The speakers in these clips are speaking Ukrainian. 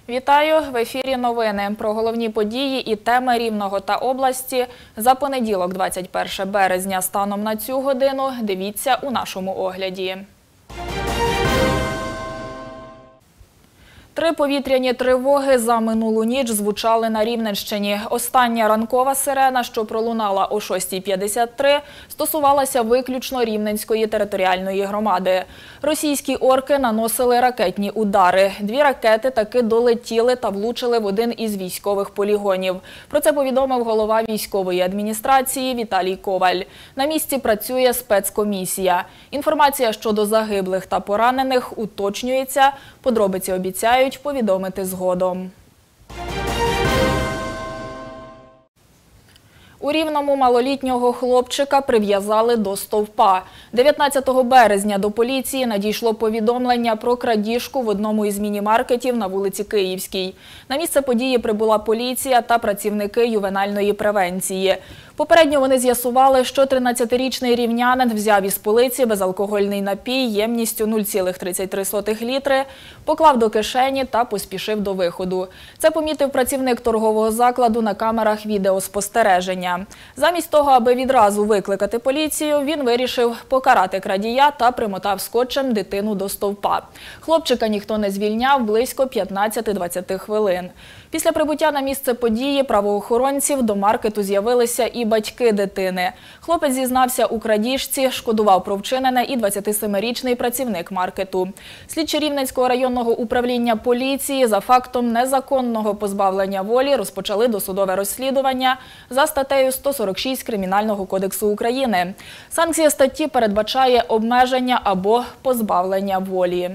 Вітаю! В ефірі новини про головні події і теми Рівного та області за понеділок, 21 березня. Станом на цю годину дивіться у нашому огляді. 3 повітряні тривоги за минулу ніч звучали на Рівненщині. Остання ранкова сирена, що пролунала о 6:53, стосувалася виключно Рівненської територіальної громади. Російські орки наносили ракетні удари. 2 ракети таки долетіли та влучили в один із військових полігонів. Про це повідомив голова військової адміністрації Віталій Коваль. На місці працює спецкомісія. Інформація щодо загиблих та поранених уточнюється. Подробиці обіцяють повідомити згодом. У Рівному малолітнього хлопчика прив'язали до стовпа. 19 березня до поліції надійшло повідомлення про крадіжку в одному із міні-маркетів на вулиці Київській. На місце події прибула поліція та працівники ювенальної превенції. Попередньо вони з'ясували, що 13-річний рівнянин взяв із полиці безалкогольний напій ємністю 0,33 літри, поклав до кишені та поспішив до виходу. Це помітив працівник торгового закладу на камерах відеоспостереження. Замість того, аби відразу викликати поліцію, він вирішив покарати крадія та примотав скотчем дитину до стовпа. Хлопчика ніхто не звільняв близько 15-20 хвилин. Після прибуття на місце події правоохоронців до маркету з'явилися і батьки дитини. Хлопець зізнався у крадіжці, шкодував про вчинене і 27-річний працівник маркету. Слідчі Рівненського районного управління поліції за фактом незаконного позбавлення волі розпочали досудове розслідування за статтею 146 Кримінального кодексу України. Санкція статті передбачає обмеження або позбавлення волі.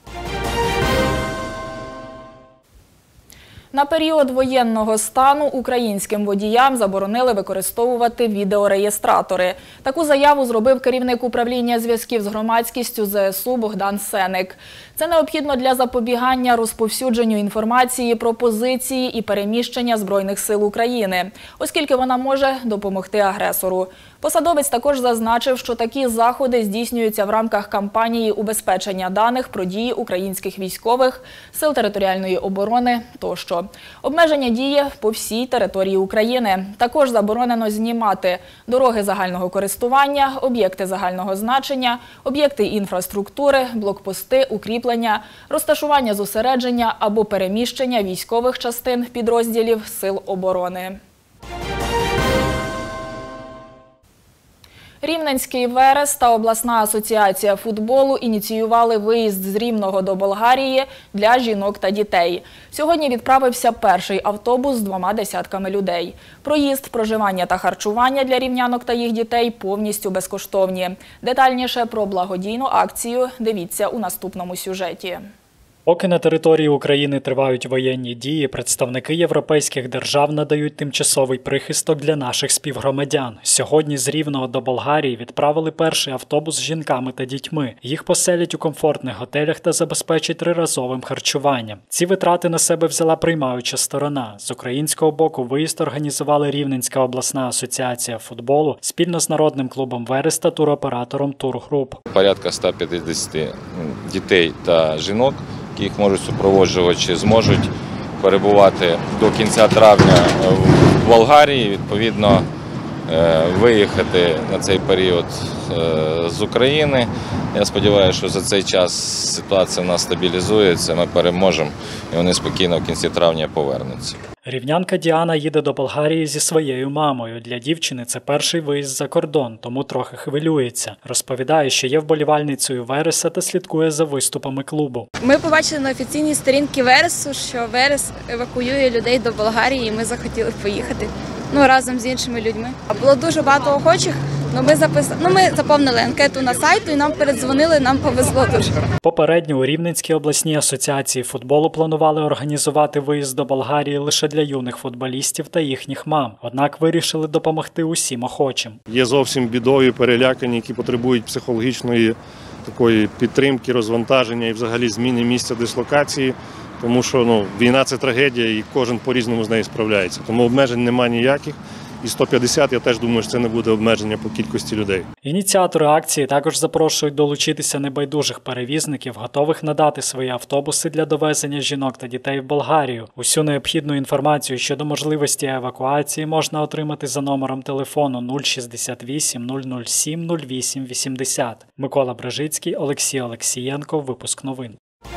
На період воєнного стану українським водіям заборонили використовувати відеореєстратори. Таку заяву зробив керівник управління зв'язків з громадськістю ЗСУ Богдан Сеник. Це необхідно для запобігання розповсюдженню інформації про позиції і переміщення Збройних сил України, оскільки вона може допомогти агресору. Посадовець також зазначив, що такі заходи здійснюються в рамках кампанії убезпечення даних про дії українських військових, сил територіальної оборони тощо. Обмеження діє по всій території України. Також заборонено знімати дороги загального користування, об'єкти загального значення, об'єкти інфраструктури, блокпости, укріплення, розташування зосередження або переміщення військових частин підрозділів Сил оборони. Рівненський Верес та обласна асоціація футболу ініціювали виїзд з Рівного до Болгарії для жінок та дітей. Сьогодні відправився перший автобус з 2 десятками людей. Проїзд, проживання та харчування для рівнянок та їх дітей повністю безкоштовні. Детальніше про благодійну акцію дивіться у наступному сюжеті. Поки на території України тривають воєнні дії, представники європейських держав надають тимчасовий прихисток для наших співгромадян. Сьогодні з Рівного до Болгарії відправили перший автобус з жінками та дітьми. Їх поселять у комфортних готелях та забезпечать 3-разовим харчуванням. Ці витрати на себе взяла приймаюча сторона. З українського боку виїзд організували Рівненська обласна асоціація футболу спільно з Народним клубом «Верес» та туроператором «Тургруп». Порядка 150 дітей та жінок, яких можуть супроводжувачі, зможуть перебувати до кінця травня в Болгарії, відповідно виїхати на цей період з України. Я сподіваюся, що за цей час ситуація в нас стабілізується, ми переможемо і вони спокійно в кінці травня повернуться. Рівнянка Діана їде до Болгарії зі своєю мамою. Для дівчини це перший виїзд за кордон, тому трохи хвилюється. Розповідає, що є вболівальницею Вереса та слідкує за виступами клубу. Ми побачили на офіційній сторінці Вересу, що Верес евакуює людей до Болгарії, і ми захотіли поїхати разом з іншими людьми. Було дуже багато охочих. Ми заповнили анкету на сайті і нам передзвонили, нам повезло дуже. Попередньо у Рівненській обласній асоціації футболу планували організувати виїзд до Болгарії лише для юних футболістів та їхніх мам. Однак вирішили допомогти усім охочим. Є зовсім бідові, перелякані, які потребують психологічної такої підтримки, розвантаження і взагалі зміни місця дислокації. Тому що війна – це трагедія і кожен по-різному з нею справляється. Тому обмежень немає ніяких. і 150, я теж думаю, що це не буде обмеження по кількості людей. Ініціатори акції також запрошують долучитися небайдужих перевізників, готових надати свої автобуси для довезення жінок та дітей в Болгарію. Усю необхідну інформацію щодо можливості евакуації можна отримати за номером телефону 068 007 08 80. Микола Брижицький, Олексій Олексієнко, випуск новин.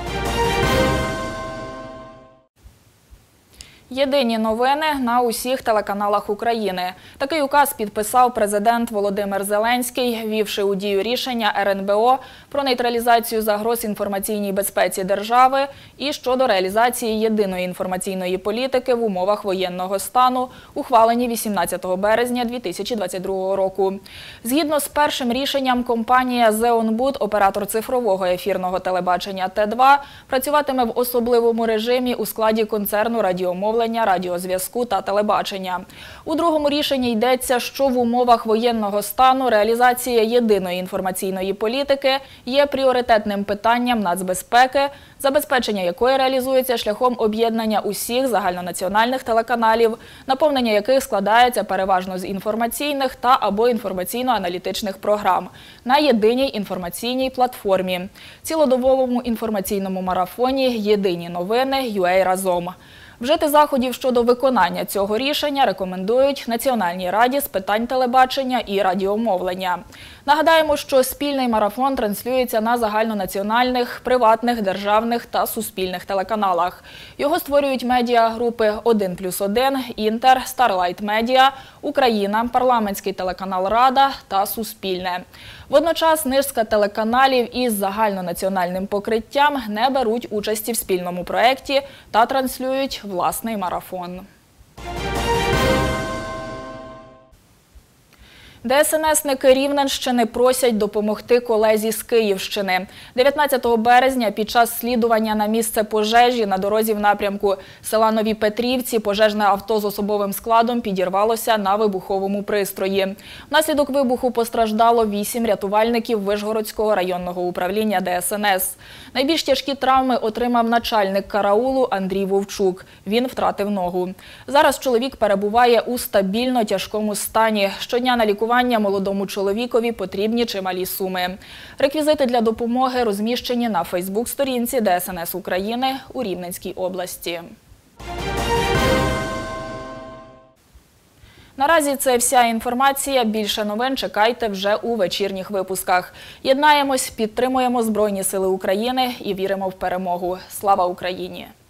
Єдині новини на усіх телеканалах України. Такий указ підписав президент Володимир Зеленський, ввівши у дію рішення РНБО про нейтралізацію загроз інформаційній безпеці держави і щодо реалізації єдиної інформаційної політики в умовах воєнного стану, ухвалені 18 березня 2022 року. Згідно з першим рішенням, компанія «Зеонбуд», оператор цифрового ефірного телебачення Т2, працюватиме в особливому режимі у складі концерну радіомовлення, радіозв'язку та телебачення. У другому рішенні йдеться, що в умовах воєнного стану реалізація єдиної інформаційної політики є пріоритетним питанням нацбезпеки, забезпечення якої реалізується шляхом об'єднання усіх загальнонаціональних телеканалів, наповнення яких складається переважно з інформаційних та або інформаційно-аналітичних програм на єдиній інформаційній платформі, цілодобовому інформаційному марафоні «Єдині новини. ЮА разом». Вжити заходів щодо виконання цього рішення рекомендують Національній раді з питань телебачення і радіомовлення. Нагадаємо, що спільний марафон транслюється на загальнонаціональних, приватних, державних та суспільних телеканалах. Його створюють медіагрупи «1+1», «Інтер», «Старлайт Медіа», «Україна», парламентський телеканал «Рада» та «Суспільне». Водночас низка телеканалів із загальнонаціональним покриттям не беруть участі в спільному проєкті та транслюють власний марафон. ДСНСники Рівненщини просять допомогти колезі з Київщини. 19 березня під час слідування на місце пожежі на дорозі в напрямку села Нові Петрівці пожежне авто з особовим складом підірвалося на вибуховому пристрої. Внаслідок вибуху постраждало 8 рятувальників Вишгородського районного управління ДСНС. Найбільш тяжкі травми отримав начальник караулу Андрій Вовчук. Він втратив ногу. Зараз чоловік перебуває у стабільно тяжкому стані. Щодня на лікування молодому чоловікові потрібні чималі суми. Реквізити для допомоги розміщені на Фейсбук-сторінці ДСНС України у Рівненській області. Наразі це вся інформація. Більше новин чекайте вже у вечірніх випусках. Єднаємось, підтримуємо Збройні сили України і віримо в перемогу. Слава Україні!